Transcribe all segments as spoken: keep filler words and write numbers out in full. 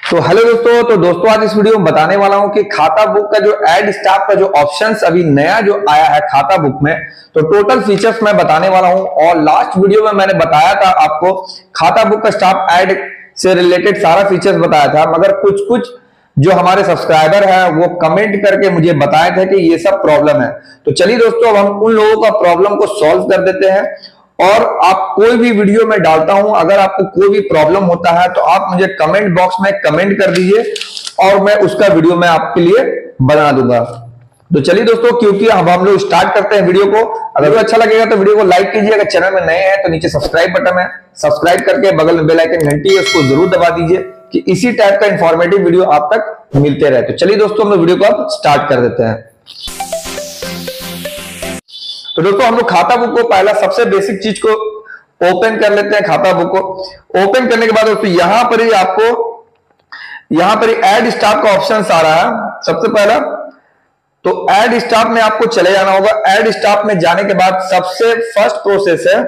तो हेलो दोस्तों तो दोस्तों आज इस वीडियो में बताने वाला हूं कि खाता बुक का जो ऐड स्टाफ का जो ऑप्शंस अभी नया जो आया है खाता बुक में, तो टोटल फीचर्स मैं बताने वाला हूं। और लास्ट वीडियो में मैंने बताया था आपको खाता बुक का स्टाफ ऐड से रिलेटेड सारा फीचर्स बताया था, मगर कुछ कुछ जो हमारे सब्सक्राइबर है वो कमेंट करके मुझे बताए थे कि ये सब प्रॉब्लम है। तो चलिए दोस्तों अब हम उन लोगों का प्रॉब्लम को सॉल्व कर देते हैं। और आप कोई भी वीडियो में डालता हूं, अगर आपको कोई भी प्रॉब्लम होता है तो आप मुझे कमेंट बॉक्स में कमेंट कर दीजिए और मैं उसका वीडियो मैं आपके लिए बना दूंगा। तो चलिए दोस्तों, क्योंकि अब हम लोग स्टार्ट करते हैं वीडियो को। अगर अच्छा लगेगा तो वीडियो को लाइक कीजिए, अगर चैनल में नए हैं तो नीचे सब्सक्राइब बटन है, सब्सक्राइब करके बगल में बेल आइकन घंटी है उसको जरूर दबा दीजिए कि इसी टाइप का इंफॉर्मेटिव वीडियो आप तक मिलते रहे। तो चलिए दोस्तों हम वीडियो को अब स्टार्ट कर देते हैं। तो दोस्तों हम लोग खाता बुक को पहला सबसे बेसिक चीज को ओपन कर लेते हैं। खाता बुक को ओपन करने के बाद दोस्तों यहां पर ही आपको यहां पर ही ऐड स्टाफ का ऑप्शन आ रहा है। सबसे पहला तो ऐड स्टाफ में आपको चले जाना होगा। ऐड स्टाफ में जाने के बाद सबसे फर्स्ट प्रोसेस है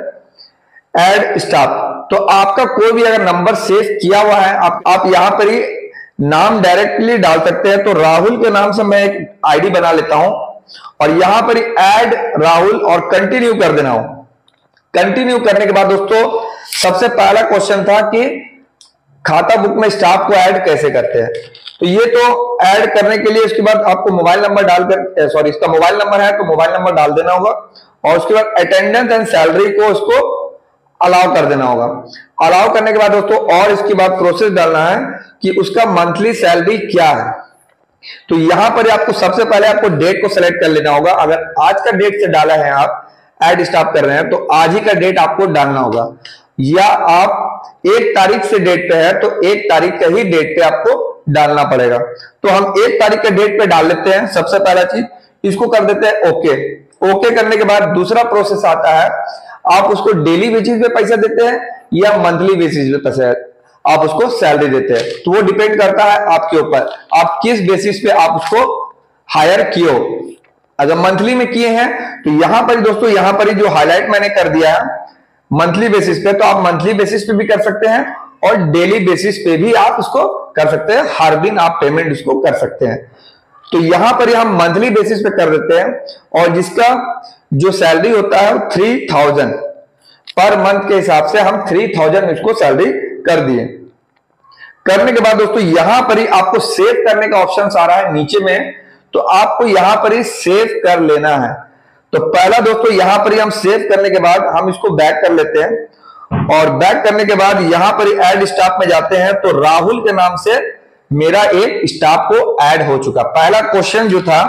ऐड स्टाफ। तो आपका कोई भी अगर नंबर सेव किया हुआ है आप, आप यहां पर ही नाम डायरेक्टली डाल सकते हैं। तो राहुल के नाम से मैं एक आईडी बना लेता हूं और यहां पर ऐड राहुल और कंटिन्यू कर देना हो। कंटिन्यू करने के बाद दोस्तों सबसे पहला क्वेश्चन था कि खाता बुक में स्टाफ को ऐड कैसे करते हैं। तो ये तो ऐड करने के लिए इसके बाद आपको मोबाइल नंबर डालकर, सॉरी इसका मोबाइल नंबर है तो मोबाइल नंबर डाल देना होगा और उसके बाद अटेंडेंस एंड सैलरी को उसको अलाउ कर देना होगा। अलाउ करने के बाद दोस्तों और इसके बाद प्रोसेस डालना है कि उसका मंथली सैलरी क्या है। तो यहां पर आपको सबसे पहले आपको डेट को सिलेक्ट कर लेना होगा। अगर आज का डेट से डाला है आप ऐड स्टाफ कर रहे हैं तो आज ही का डेट आपको डालना होगा, या आप एक तारीख से डेट पे है तो एक तारीख का ही डेट पे आपको डालना पड़ेगा। तो हम एक तारीख के डेट पे डाल लेते हैं। सबसे पहला चीज इसको कर देते हैं ओके। ओके करने के बाद दूसरा प्रोसेस आता है, आप उसको डेली बेसिस पे पैसा देते हैं या मंथली बेसिस पे पैसा आप उसको सैलरी देते हैं। तो वो डिपेंड करता है आपके ऊपर, आप किस बेसिस पे आप उसको हायर किए हो। अगर मंथली में किए हैं तो यहां पर दोस्तों यहां पर जो हाईलाइट मैंने कर दिया है मंथली बेसिस पे, तो आप मंथली बेसिस पे भी कर सकते हैं और डेली बेसिस पे भी आप उसको कर सकते हैं। हर दिन आप पेमेंट उसको कर सकते हैं। तो यहां पर हम मंथली बेसिस पे कर देते हैं और जिसका जो सैलरी होता है थ्री थाउजेंड पर मंथ के हिसाब से हम थ्री थाउजेंड उसको सैलरी कर दिए। करने के बाद दोस्तों यहां पर ही आपको सेव करने का ऑप्शन आ रहा है नीचे में, तो आपको यहां पर ही सेव कर लेना है। तो पहला दोस्तों यहां पर ही हम सेव करने के बाद हम इसको बैक कर लेते हैं और बैक करने के बाद यहां पर ही ऐड स्टाफ में जाते हैं। तो राहुल के नाम से मेरा एक स्टाफ को ऐड हो चुका। पहला क्वेश्चन जो था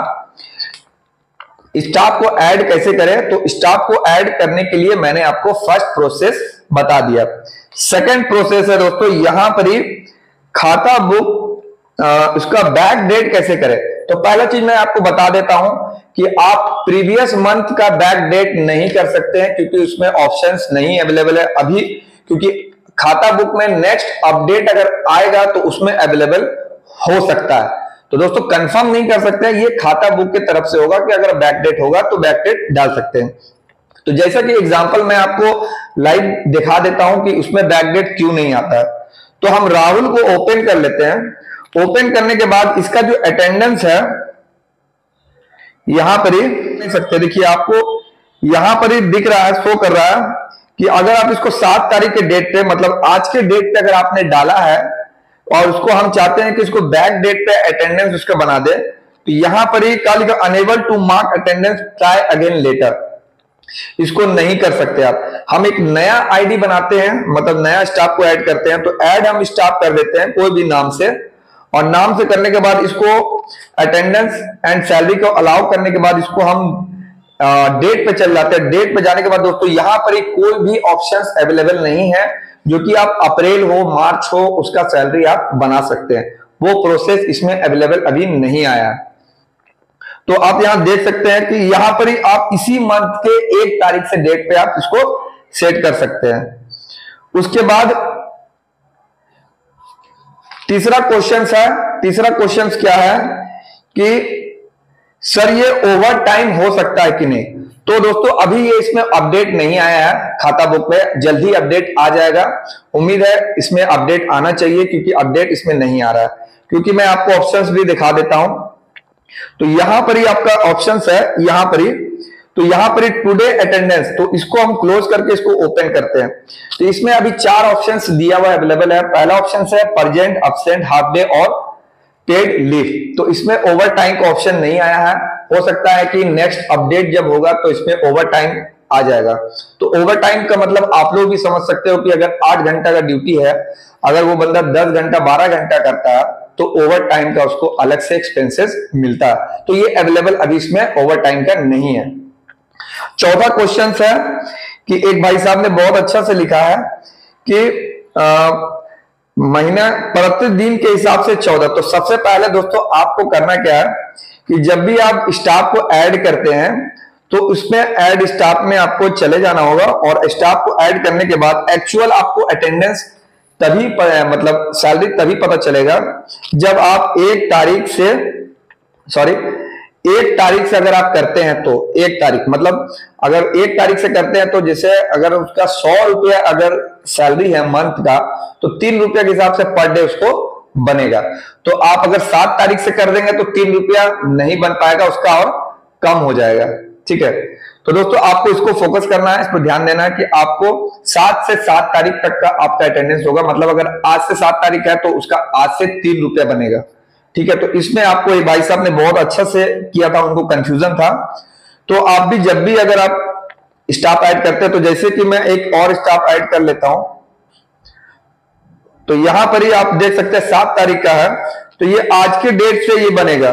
स्टाफ को ऐड कैसे करें, तो स्टाफ को ऐड करने के लिए मैंने आपको फर्स्ट प्रोसेस बता दिया। सेकंड प्रोसेस है दोस्तों यहां पर ही खाता बुक आ, उसका बैक डेट कैसे करें। तो पहला चीज मैं आपको बता देता हूं कि आप प्रीवियस मंथ का बैक डेट नहीं कर सकते हैं क्योंकि उसमें ऑप्शंस नहीं अवेलेबल है अभी, क्योंकि खाता बुक में नेक्स्ट अपडेट अगर आएगा तो उसमें अवेलेबल हो सकता है। तो दोस्तों कंफर्म नहीं कर सकते हैं, ये खाता बुक की तरफ से होगा कि अगर बैक डेट होगा तो बैक डेट डाल सकते हैं। तो जैसा कि एग्जांपल मैं आपको लाइव दिखा देता हूं कि उसमें बैक डेट क्यों नहीं आता है। तो हम राहुल को ओपन कर लेते हैं। ओपन करने के बाद इसका जो अटेंडेंस है यहां पर ही देख सकते हैं, देखिए आपको यहां पर ही दिख रहा है, शो कर रहा है कि अगर आप इसको सात तारीख के डेट पे, मतलब आज के डेट पे अगर आपने डाला है और उसको हम चाहते हैं कि इसको बैक डेट पे अटेंडेंस उसका बना दे, तो यहां पर ही कल का unable to mark attendance try again later, इसको नहीं कर सकते आप। हम एक नया आईडी बनाते हैं, मतलब नया स्टाफ को ऐड करते हैं। तो ऐड हम स्टाफ कर देते हैं कोई भी नाम से, और नाम से करने के बाद इसको अटेंडेंस एंड सैलरी को अलाउ करने के बाद इसको हम डेट पे चल जाते हैं। डेट पे जाने के बाद दोस्तों यहां पर कोई भी ऑप्शंस अवेलेबल नहीं है जो कि आप अप्रैल हो मार्च हो उसका सैलरी आप बना सकते हैं, वो प्रोसेस इसमें अवेलेबल अभी नहीं आया है। तो आप यहां देख सकते हैं कि यहां पर ही आप इसी मंथ के एक तारीख से डेट पे आप इसको सेट कर सकते हैं। उसके बाद तीसरा क्वेश्चन है, तीसरा क्वेश्चन क्या है कि सर ये ओवर टाइम हो सकता है कि नहीं। तो दोस्तों अभी ये इसमें अपडेट नहीं आया है खाता बुक में, जल्दी अपडेट आ जाएगा। उम्मीद है इसमें अपडेट आना चाहिए, क्योंकि अपडेट इसमें नहीं आ रहा है। क्योंकि मैं आपको ऑप्शंस भी दिखा देता हूं। तो यहां पर ही आपका ऑप्शंस है, यहां पर ही, तो यहां पर ही टुडे अटेंडेंस, तो इसको हम क्लोज करके इसको ओपन करते हैं। तो इसमें अभी चार ऑप्शंस दिया हुआ अवेलेबल है। पहला ऑप्शन है प्रेजेंट, एब्सेंट, हाफ डे और पेड लीव। तो इसमें ओवर टाइम का ऑप्शन नहीं आया है। हो सकता है कि नेक्स्ट अपडेट जब होगा तो इसमें ओवर टाइम आ जाएगा। तो ओवर टाइम का मतलब आप लोग भी समझ सकते हो कि अगर आठ घंटा का ड्यूटी है, अगर वो बंदा दस घंटा बारह घंटा करता है तो ओवर टाइम का उसको अलग से एक्सपेंसेस मिलता है। तो ये अवेलेबल अभी इसमें ओवर टाइम का नहीं है। चौथा क्वेश्चन है कि एक भाई साहब ने बहुत अच्छा से लिखा है कि आ, महीना प्रतिदिन के हिसाब से चौदह। तो सबसे पहले दोस्तों आपको करना क्या है कि जब भी आप स्टाफ को ऐड करते हैं तो उसमें ऐड स्टाफ में आपको चले जाना होगा, और स्टाफ को ऐड करने के बाद एक्चुअल आपको अटेंडेंस तभी मतलब सैलरी तभी पता चलेगा जब आप एक तारीख से सॉरी एक तारीख से अगर आप करते हैं तो एक तारीख मतलब अगर एक तारीख से करते हैं तो जैसे अगर उसका सौ रुपया अगर सैलरी है मंथ का, तो तीन रुपया के हिसाब से पर डे उसको बनेगा। तो आप अगर सात तारीख से कर देंगे तो तीन रुपया नहीं बन पाएगा, उसका और कम हो जाएगा। ठीक है, तो दोस्तों आपको इसको फोकस करना है, इस पर ध्यान देना है कि आपको सात से सात तारीख तक का आपका अटेंडेंस होगा। मतलब अगर आज से सात तारीख है तो उसका आज से तीन रुपया बनेगा। ठीक है, तो इसमें आपको एक भाई साहब ने बहुत अच्छा से किया था, उनको कंफ्यूजन था। तो आप भी जब भी अगर आप स्टाफ ऐड करते हैं, तो जैसे कि मैं एक और स्टाफ ऐड कर लेता हूं, तो यहां पर ही आप देख सकते हैं सात तारीख का है, तो ये आज के डेट से ये बनेगा।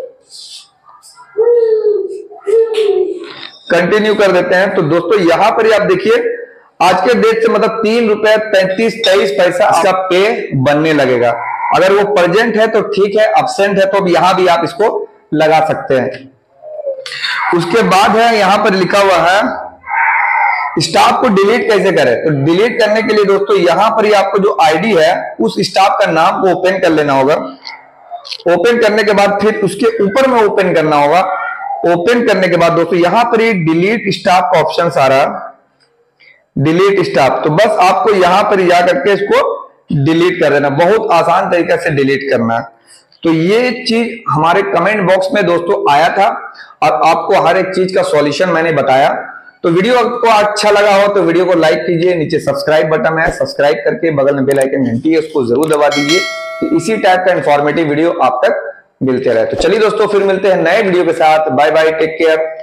कंटिन्यू कर देते हैं। तो दोस्तों यहां पर ही आप देखिए आज के डेट से मतलब तीन रुपए पैंतीस तेईस पैसा आपका पे बनने लगेगा। अगर वो प्रेजेंट है तो ठीक है, एब्सेंट है तो यहां भी आप इसको लगा सकते हैं। उसके बाद है यहां पर लिखा हुआ है स्टाफ को डिलीट कैसे करें। तो डिलीट करने के लिए दोस्तों यहां पर ही आपको जो आईडी है उस स्टाफ का नाम को ओपन कर लेना होगा। ओपन करने के बाद फिर उसके ऊपर में ओपन करना होगा। ओपन करने के बाद दोस्तों यहां पर ही डिलीट स्टाफ का ऑप्शन आ रहा है, डिलीट स्टाफ। तो बस आपको यहां पर जा करके इसको डिलीट कर देना, बहुत आसान तरीके से डिलीट करना है। तो ये चीज हमारे कमेंट बॉक्स में दोस्तों आया था और आपको हर एक चीज का सॉल्यूशन मैंने बताया। तो वीडियो आपको अच्छा लगा हो तो वीडियो को लाइक कीजिए, नीचे सब्सक्राइब बटन है, सब्सक्राइब करके बगल में बेल आइकन घंटी है उसको जरूर दबा दीजिए कि इसी टाइप का इंफॉर्मेटिव वीडियो आप तक मिलते रहे। तो चलिए दोस्तों फिर मिलते हैं नए वीडियो के साथ। Bye bye, take care.